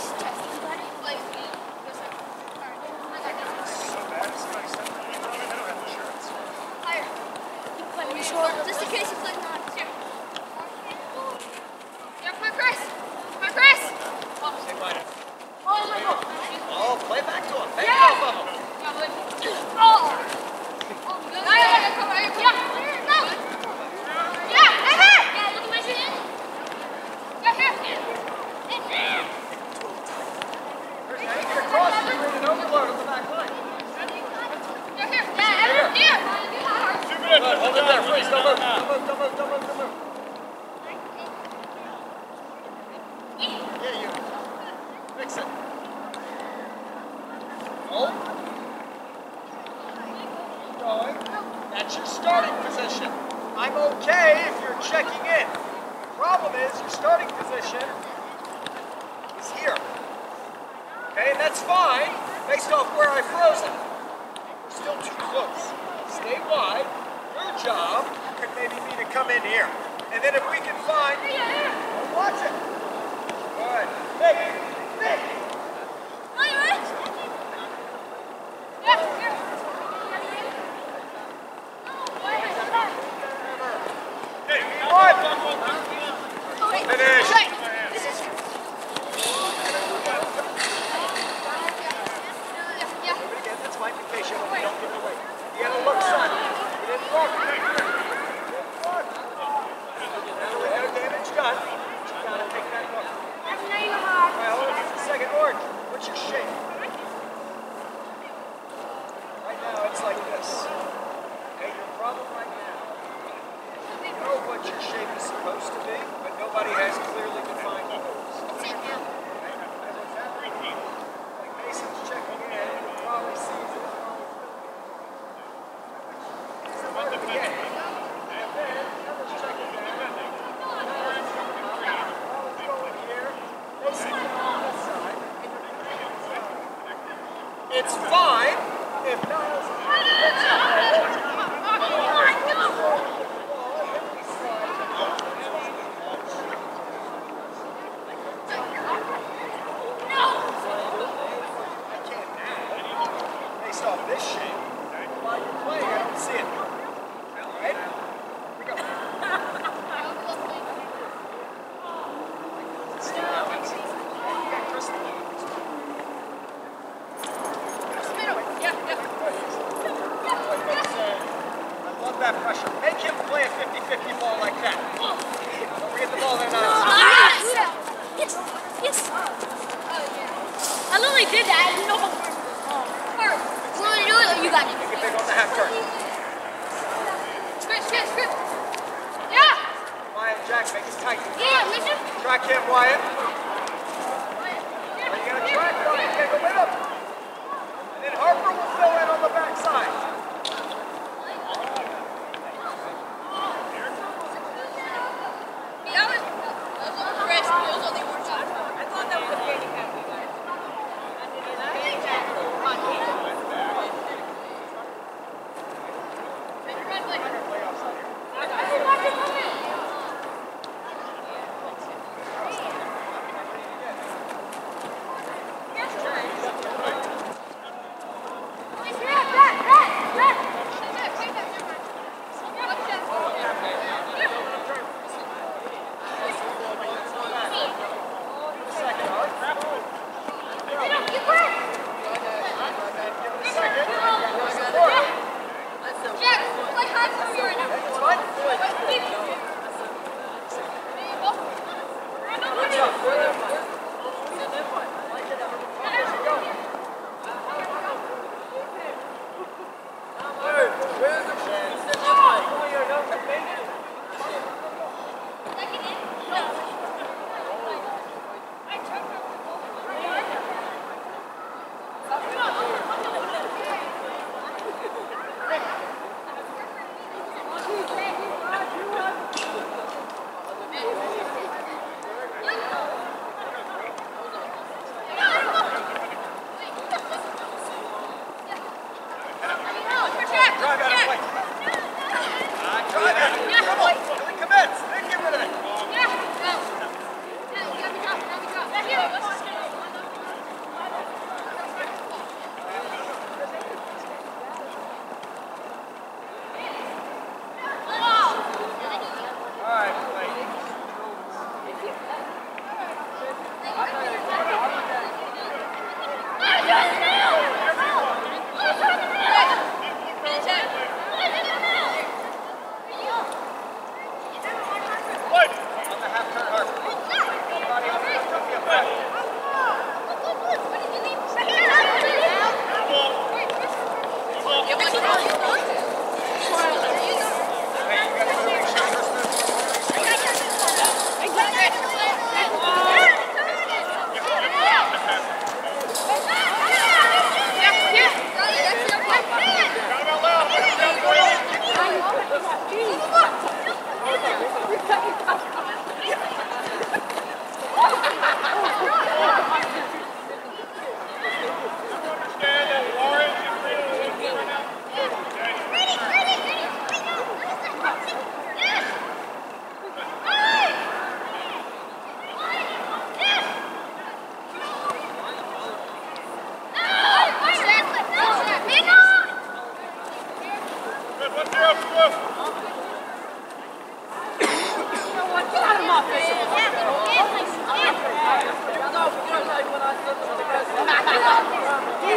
Just in case he's like not. Yeah, come on, Chris. Come on, Chris. Oh my God. Oh, play back to him. Back Yeah. off of him. Oh. No, come right here. Yeah, no. Yeah, here. Yeah, look at my shit. Yeah, here. Cross the screen and overload on the back line. Yeah, here. Yeah, everyone's here. Good, hold it there, please. Don't move. Don't move. Yeah, you. Fix it. Hold. Keep going. That's your starting position. I'm okay if you're checking in. The problem is your starting position is here. Okay, and that's fine based off where I froze it. We're still too close. Stay wide. Your job could maybe be to come in here. And then if we can find... Watch it. Good. Big. Oh, you ready? Yeah, here. Finish. Right. This is... Yeah. Again, that's my indication. Don't give it away. You gotta look, son. You didn't look. No damage done. You gotta take that look. All right, hold on just a second. Orange, what's your shape? Right now, it's like this. Okay, your problem right now. You know what your shape is supposed to be, but nobody has clearly defined goals. Like Mason's checking in, he probably sees it. It's fine if based off this shape, while you're playing, I don't see it. All right? Here we go. I love that pressure. Make him play a 50-50 ball like that. Don't forget the ball there now. Yes. I literally did that. You know how you want to do it or you got it? Make it big on the half turn. Script. Yeah. Wyatt, Jack, make it tight. Yeah, Richard. Track him, Wyatt. You gotta track Wyatt. You gotta go with him. And then Harper will fill in on the backside.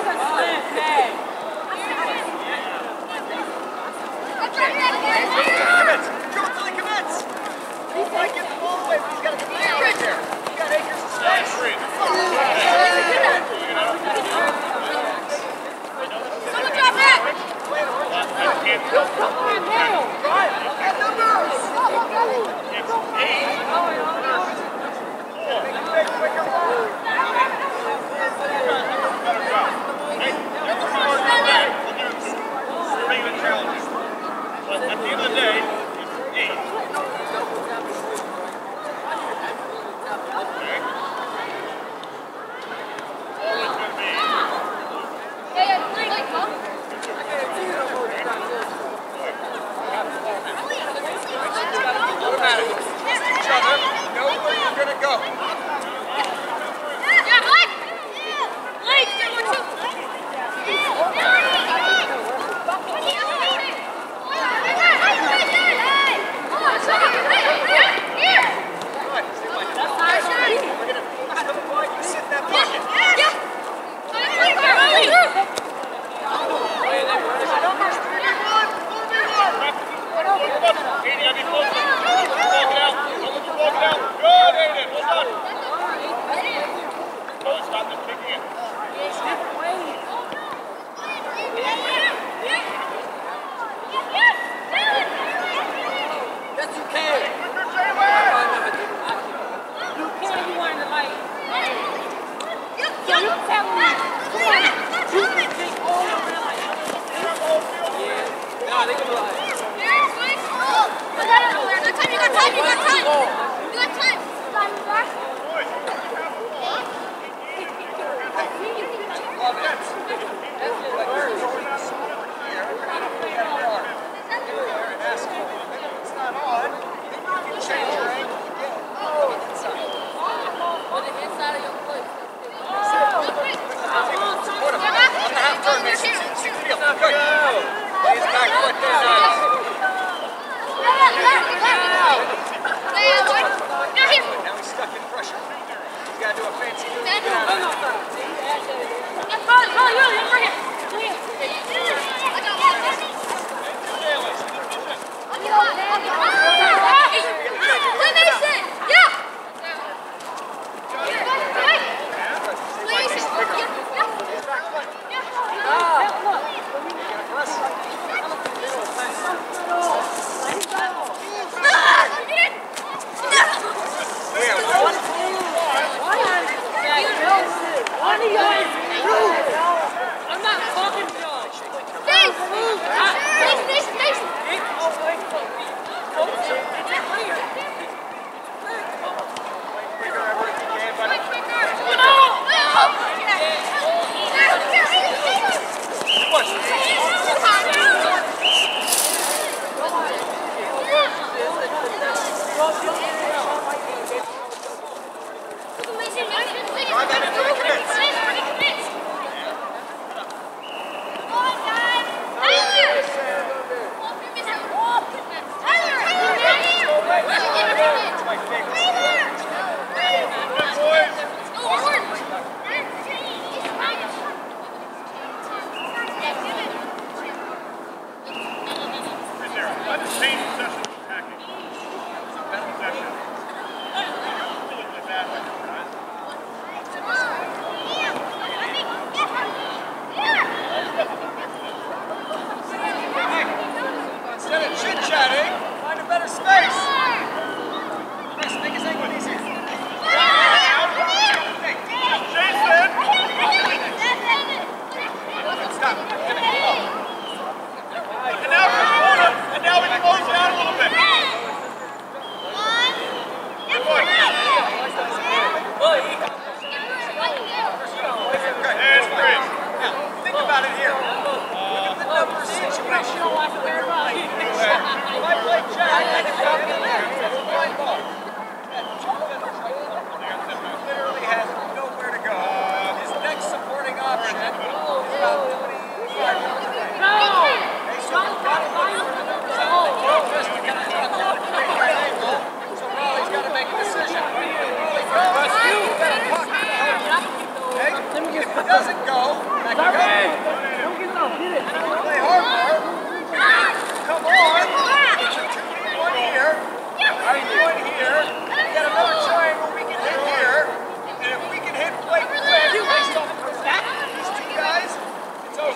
Doesn't go. Back up. Play hard, Mark. Come on. It's a 2v1 here. One here. We got another triangle we can hit here. And if we can hit Blake quick, based off of these two guys, it's over.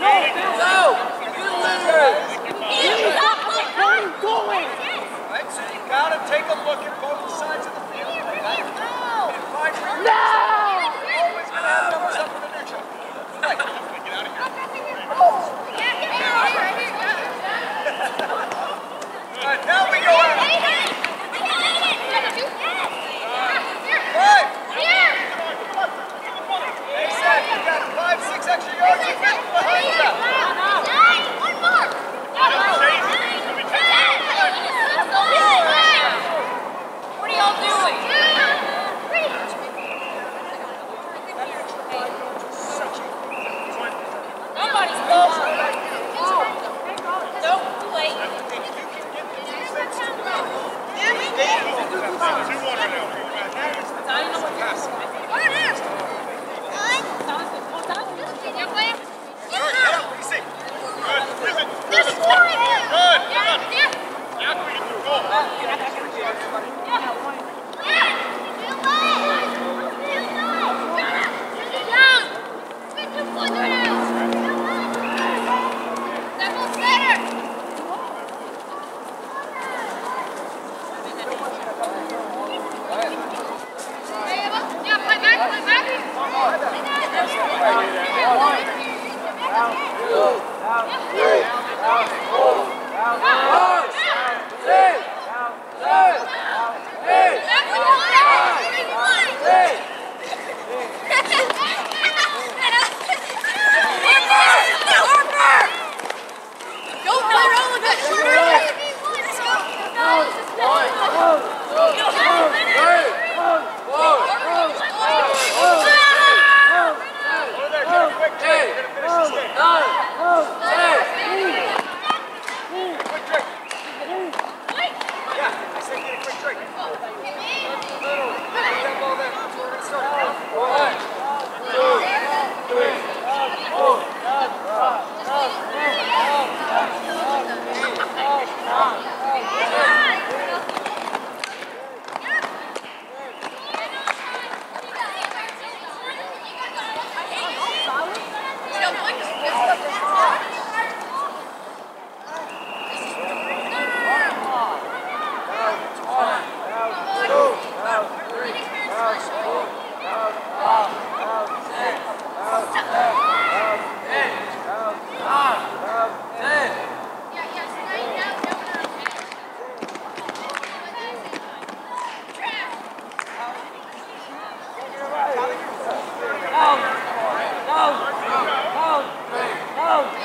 Right, so you gotta take a look at both sides of the field. And find where you're always gonna have numbers up in the neutral. Right. Get out of here. Alright, now we go out. Five. They said you got 5-6 extra yards of width behind you. One more. What are y'all doing? Nobody's close. Nope, too late. No!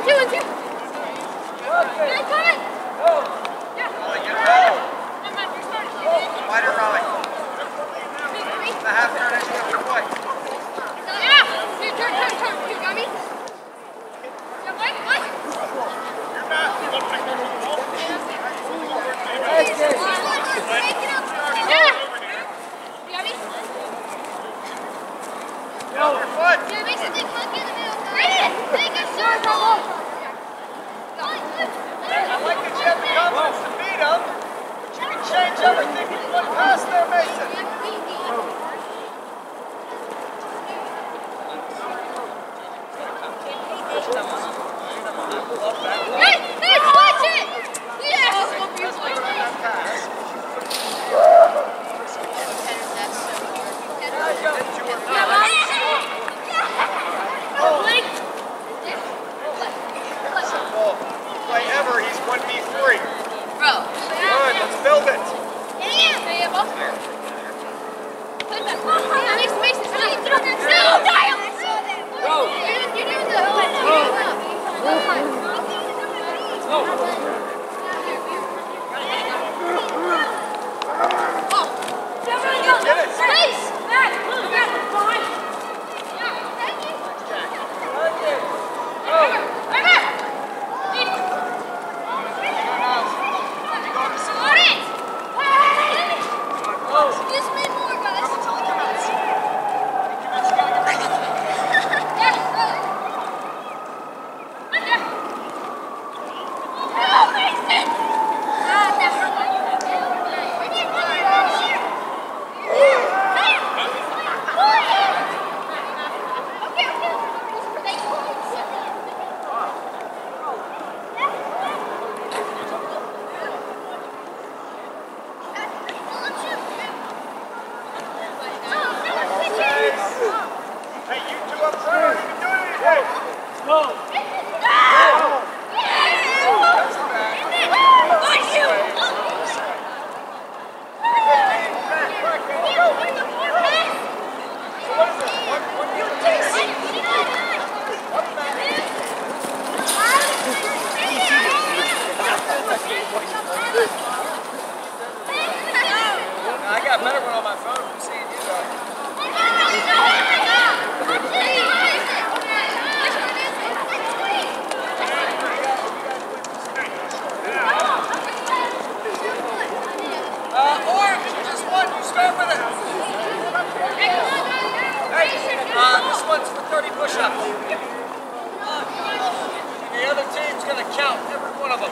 Wider rally. The half turn as you go your way. Turn. You got me? I like that you have the confidence to beat him, but you can change everything with one pass there, Mason. Watch it! Yes! Play ever, he's 1v3. Bro. Good, let's build it. Yeah, both here. Hey, you two up front aren't even doing anything. Go! I got a better one on my phone from seeing you though. Orange, just one, you start with it. Hey, this one's for 30 push-ups. The other team's going to count every one of them.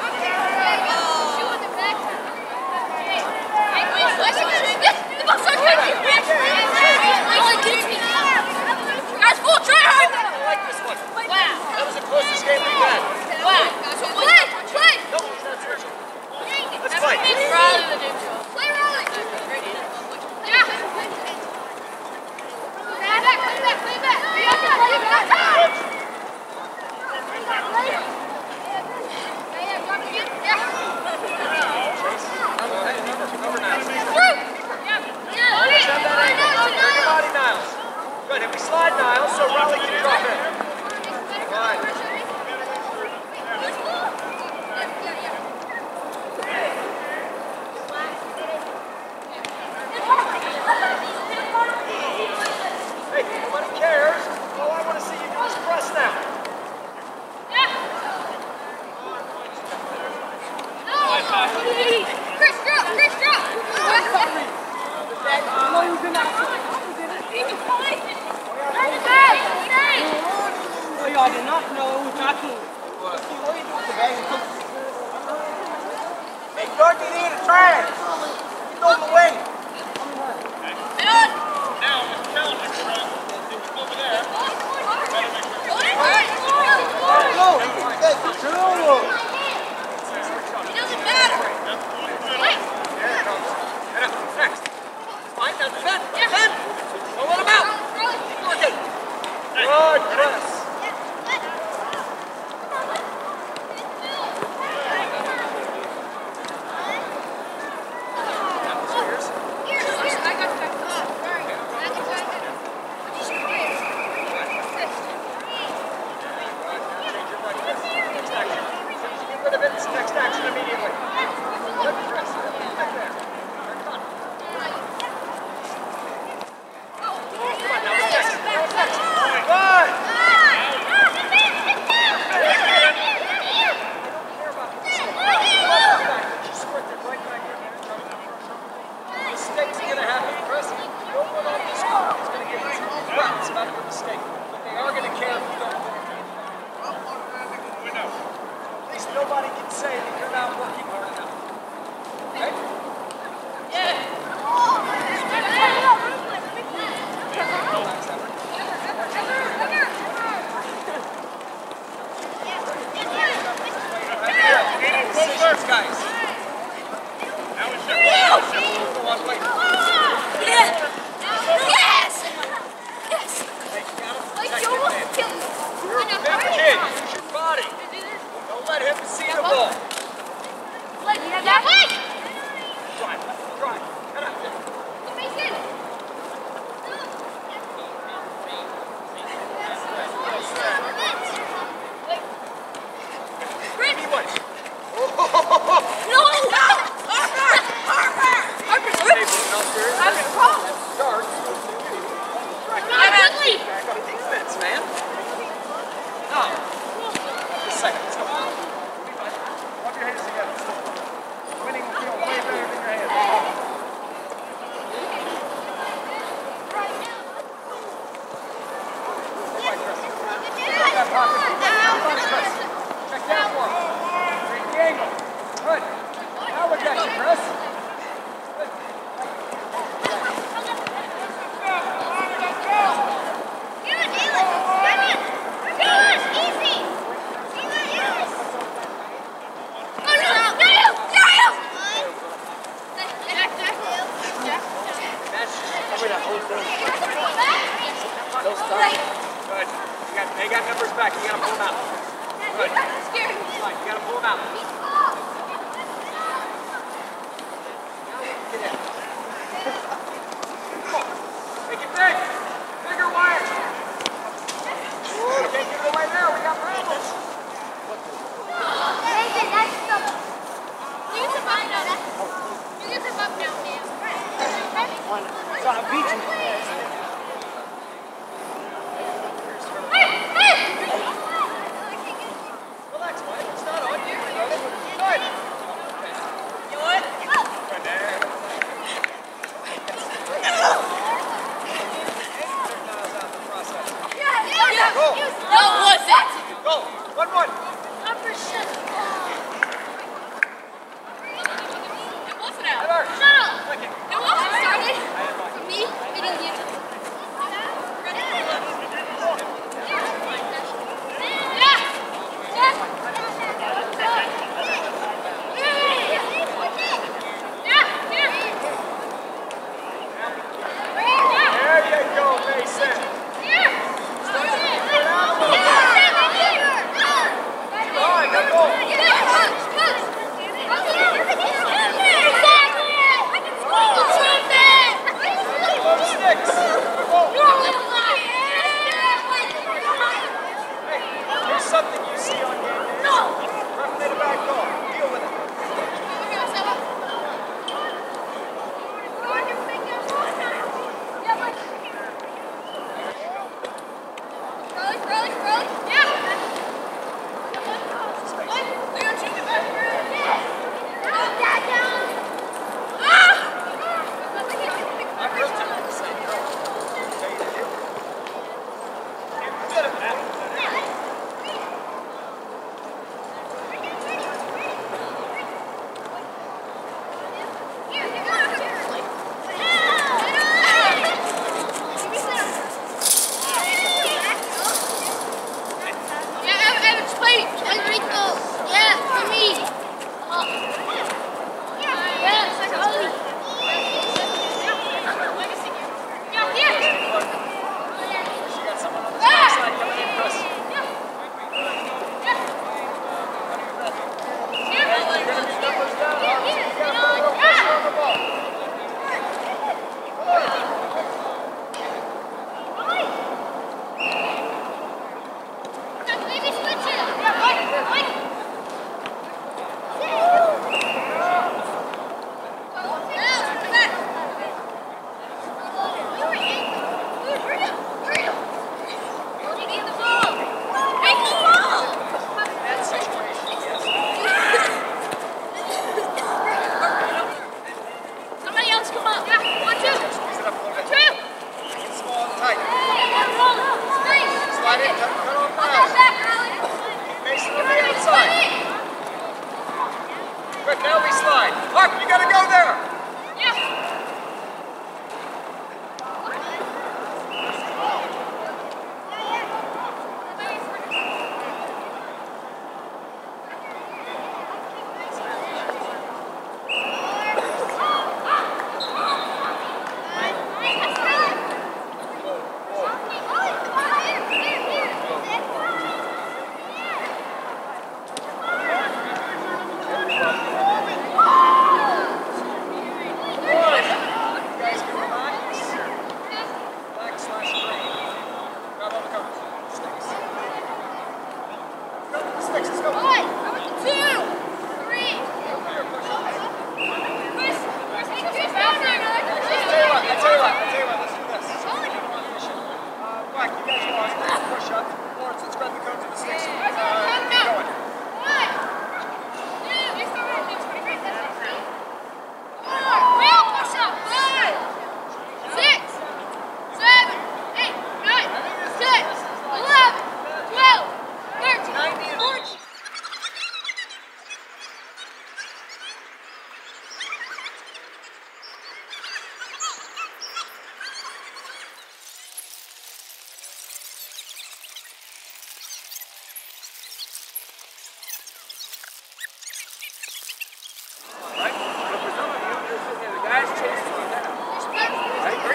Guys, full try hard! I like this one. Wow. That was the closest game we've had. Wow. Play! No, that's Richard. Let's play. Play rolling! Yeah! Play back! Number 9. Niles. Good, and we slide Niles, so Raleigh can drop in. Fine. Hey, nobody cares. All I want to see you do is press now. Chris, drop! Oh, y'all did not know it was not cool. Hey, Dorothy, need a trash. He's on the way. Now, Mr. Kelly, over there. It doesn't matter. Here it comes. Next. Fine, that's 10. 10. Don't let him out. Dorothy. Good press. immediately. Good, Chris. Right there. Come on. Come on, now we're next. Good. Mistakes are going to happen, Chris. No one on this court is going to give you threats about your mistake, but they are going to care if you don't work. At least nobody can say that you're not working hard enough. Okay? Decisions, guys. Now it's your Go on, wait. Yes! Yes! Hey, you gotta Like protect you your almost man. killed me. Big kid, use your body. Don't let him see the ball. Like, yeah, wait! Drive, drive. Get up there. Mason! Give me one. No! Starts. Quickly! Back up defense, man. No. Just a second. Let's go. Rub your hands together. Winning will feel way better than your hands. Hey, Chris. Check that pocket. Chris. Check that for him. Take the angle. Good. Now look at you, Chris. Good. Good. They got numbers back. You gotta pull them out. Good. Fine. You gotta pull them out. Get in. Come on. Make it big. Bigger wire. Can't get it away there. We got problems. It's on a beach. Relax, Mike. It's not on you.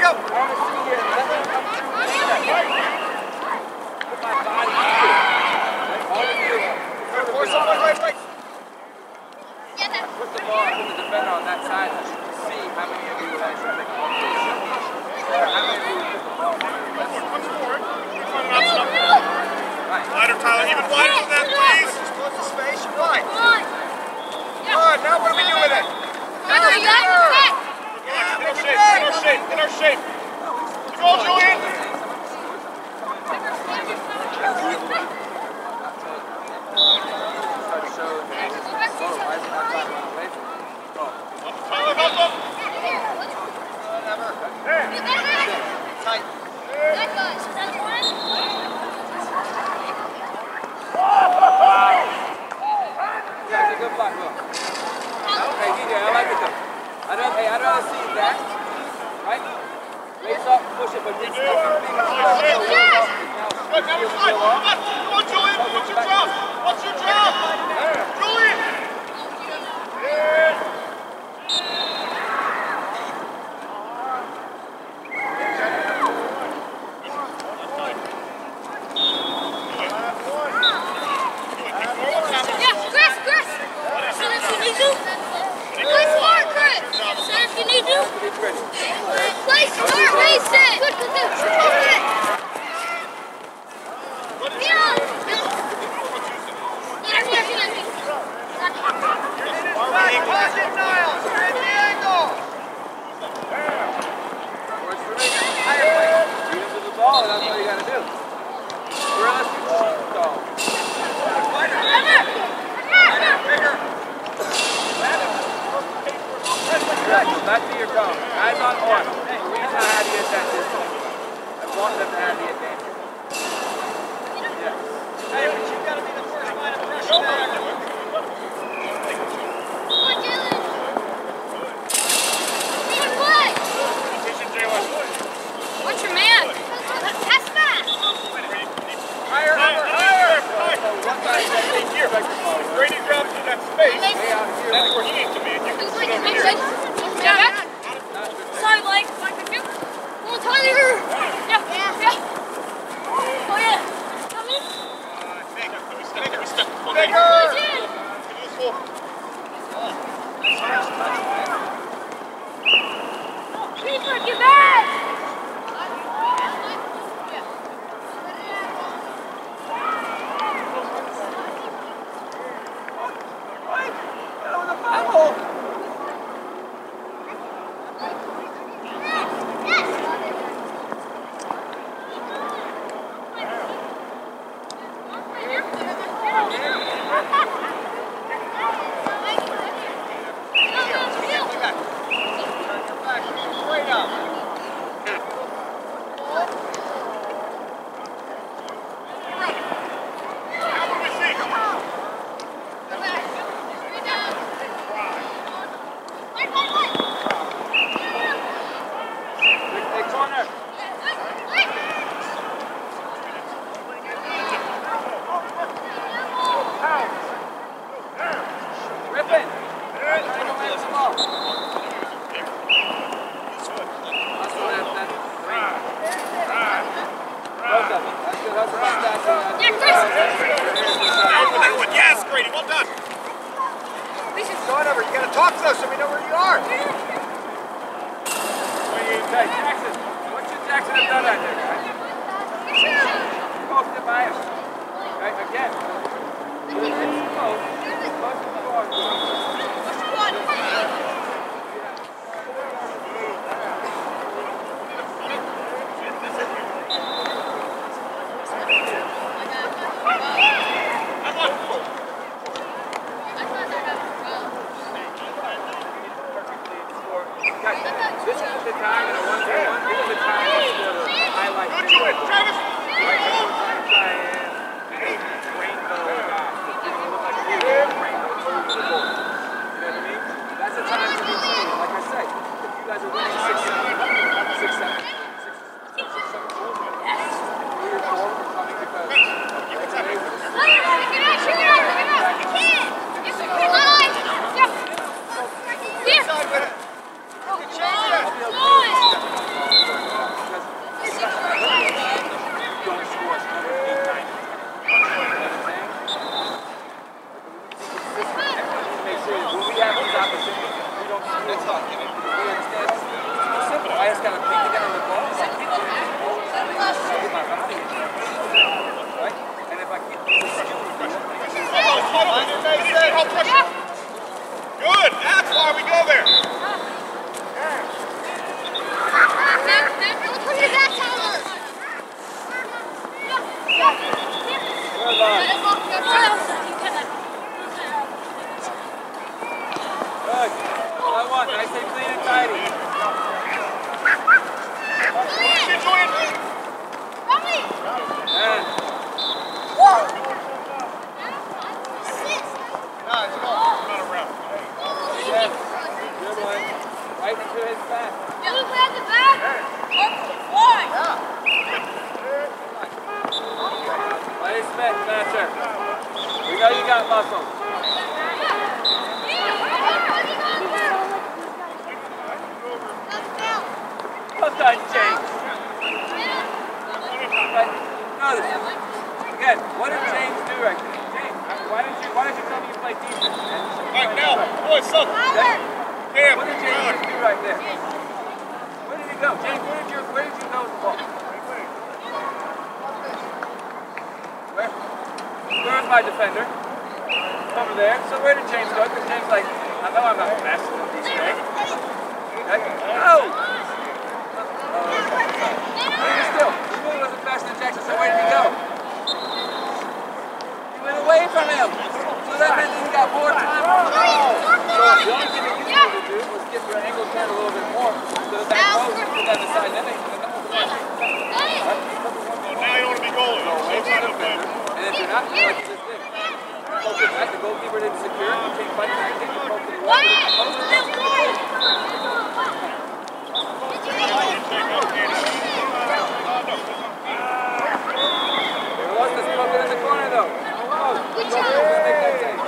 out. I want to see you. Let me come through. Put my body through. All of you. Force on my right. Put the ball, put the defender on that side so you can see how many of you actually pick the ball. How many of you pick the ball? Come forward. Wider, Tyler. Even wider than that, please. Close the space. You're right. Come on. Come on, now what do we do with it? In our shape. Go, Julian. Tyler, help him. Tight. Yeah, it's a good block, Will. Hey, DJ, I like it though. I'd rather see that, right? Lace up, push it, but this stuff is being Good, now we're fine. Come on, Julian. What's your job? What's your job? Julian. Play smart, race it! Good, good, good. Pocket, Niles. You're in the angle. Works for me. Beat him to the ball, that's all you gotta do. Or unless you cheat the ball. Bigger. Good, go back to your cone. Eyes on arm. Reason I had to get that distance. I want them to have the advantage. Yes. Hey, but you've got to be the first line of pressure there. What's your man? That's fast. Higher. Brady grabs in that space. That's where he needs to be. And you can sit over here. Sorry, Blake. Come on, Tyler. Yeah. Oh, yeah. Come in. Let me step. Bigger. Keeper, get back. Yes, Grady, well done. Going over. You got to talk to us so we know where you are. Hey, Jackson. What should Jackson have done out there, guys? Poked it by him. Okay, again. It's close. Close to the ball. This isn't the time in a 1-2-1. This is the time to highlight this. Travis! Like, try and rainbow guy. That's not giving. You understand? It's simple. I just got to pick it down on the ball. Get my body in there. Right? And if I get Good. That's why we go there. Good. I want. I say clean and tidy. Good one. Right into his back. You look at the back. Why? Lenny Smith, Thatcher. We know you got muscle. Well done, James. Notice. Again, what did James do right there? James, why did you tell me you play defense? Right now, boys, son. Cam, What did James do right there? Where did he go? James, where did you go with the ball? Where's my defender? Over there. So where did James go? Because James like, I know I'm not fast enough these days. No! Still, he really wasn't faster than Jackson, so where did he go? He went away from him. So that meant he got more time. So the only thing that you needed to do was get your angle turned a little bit more so that that goes to that side. Then now you don't want to be goalie. and if you're not, you like this thing. Poke it back, the goalkeeper didn't secure it, you take fight back, you poke it away. Let's just poke it in the corner though. Good job.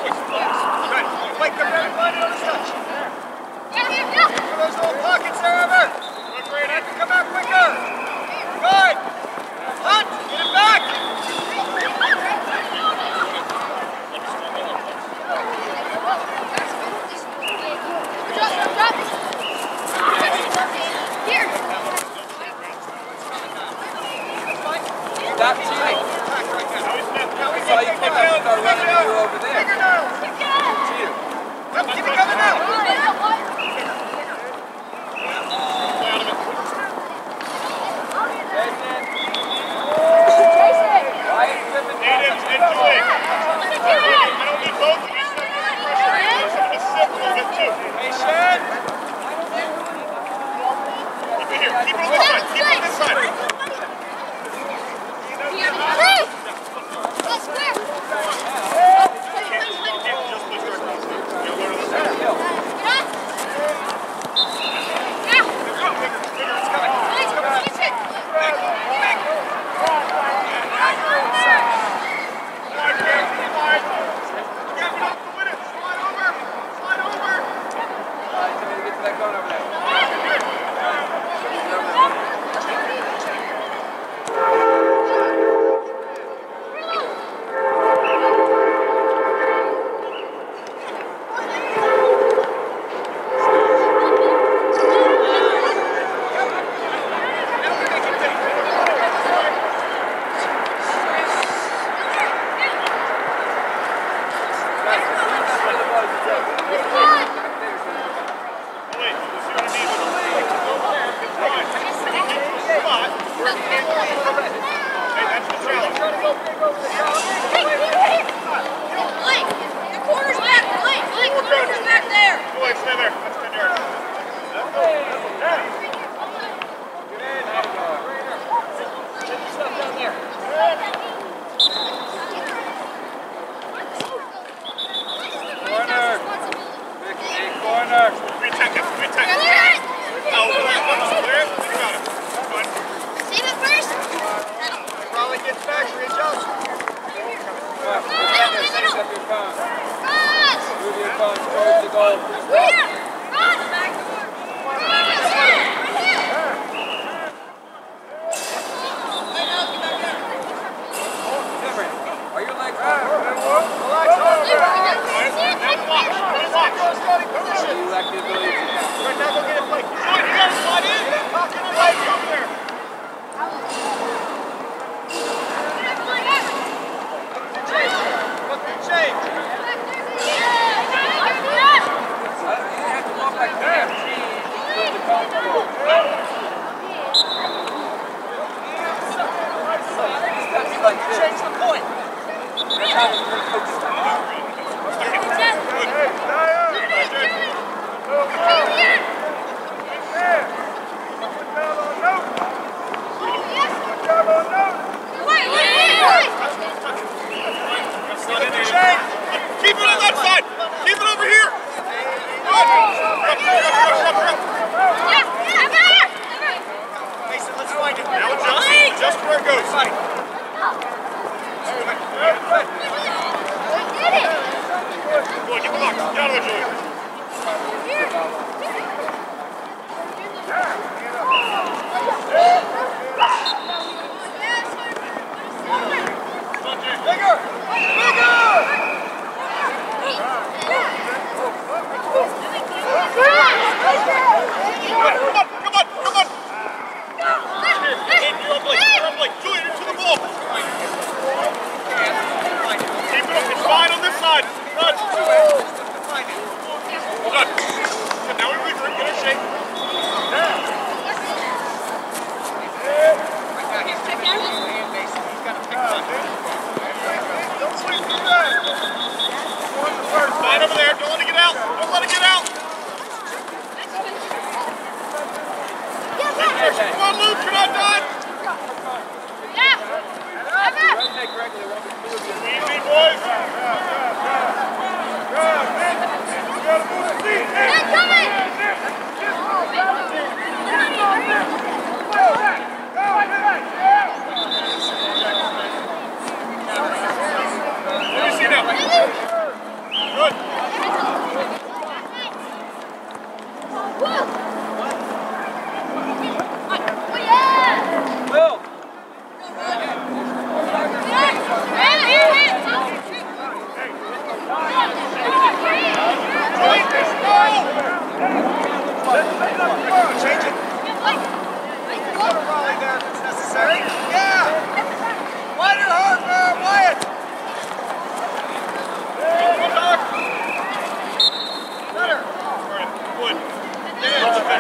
Good. Mike, come down and line it on the touch. Yeah. Look at those little pockets there, Ever. Good, great. Have to come out quicker. Good. Hunt, get it back. Here. Stop cheating. I saw you come out and start running you over there. Cheater. Keep it coming now.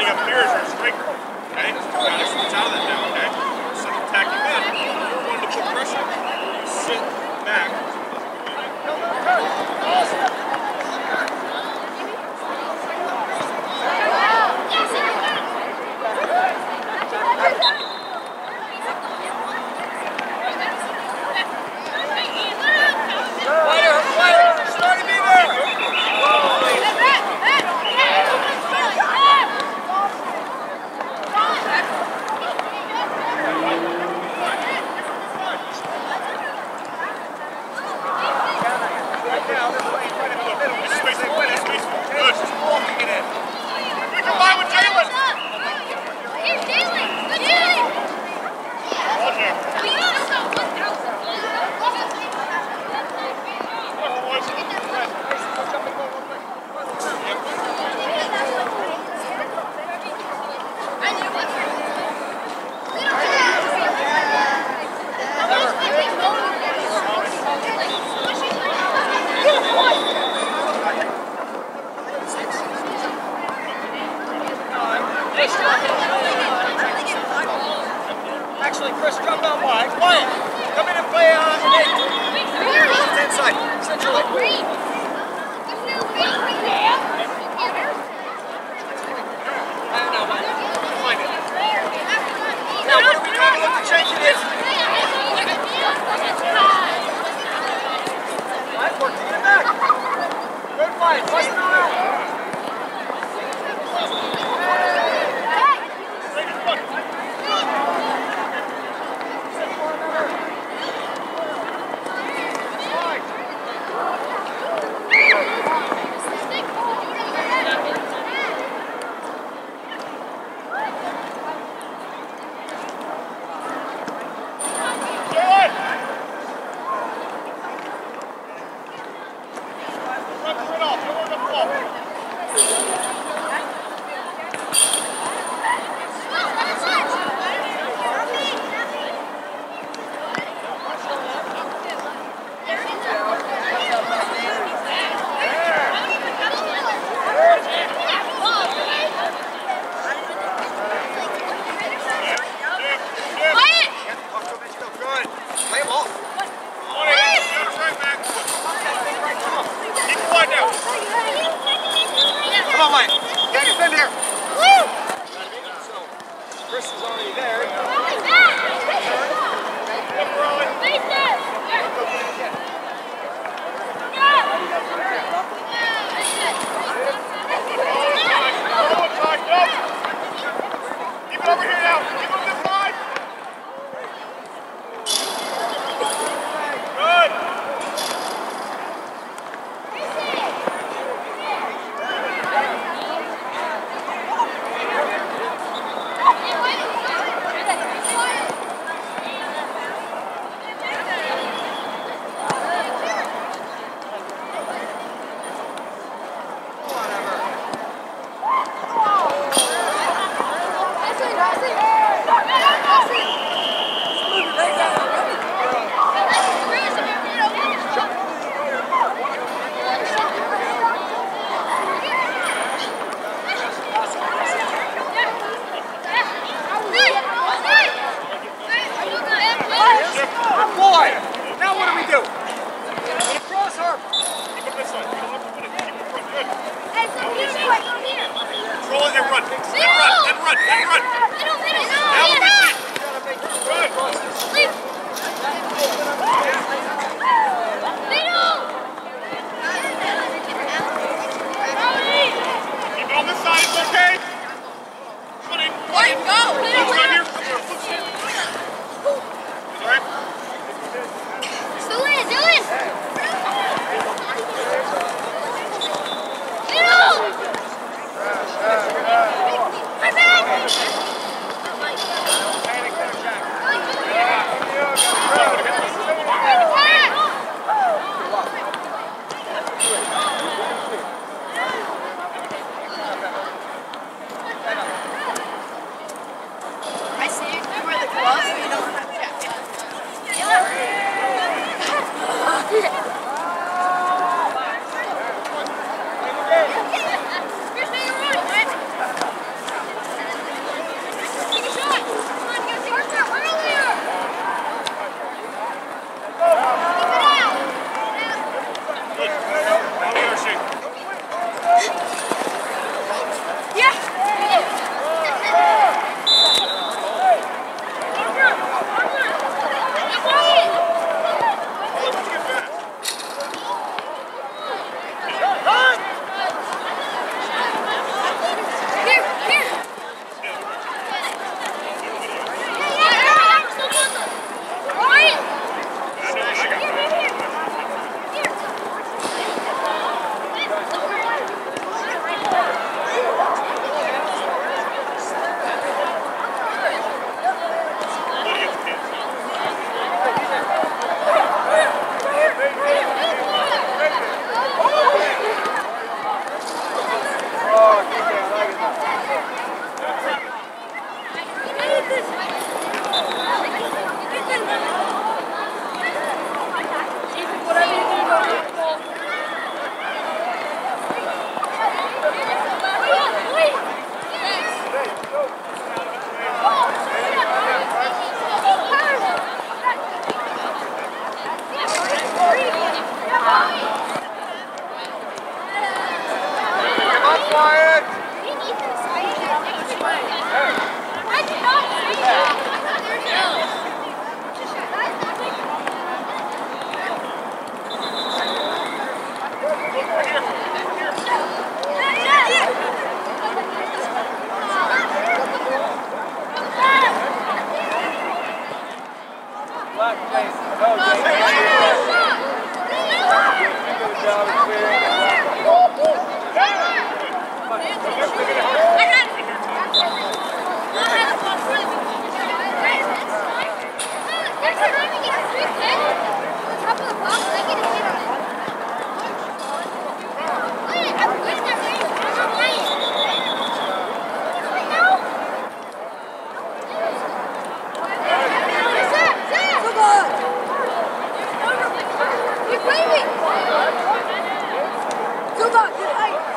standing up here as your striker. Okay? Now just switch out of that now, okay? Instead of attacking in, you're going to put pressure. You sit back. Actually, Chris, drop down wide. Quiet. Come in and play an 8. Inside. Essentially. Now, what are we doing to look to change it is? Nice work. Get it back. Good fight. Bust it around. Chris is already there. Keep it over here now. Keep on this side. Good. Look,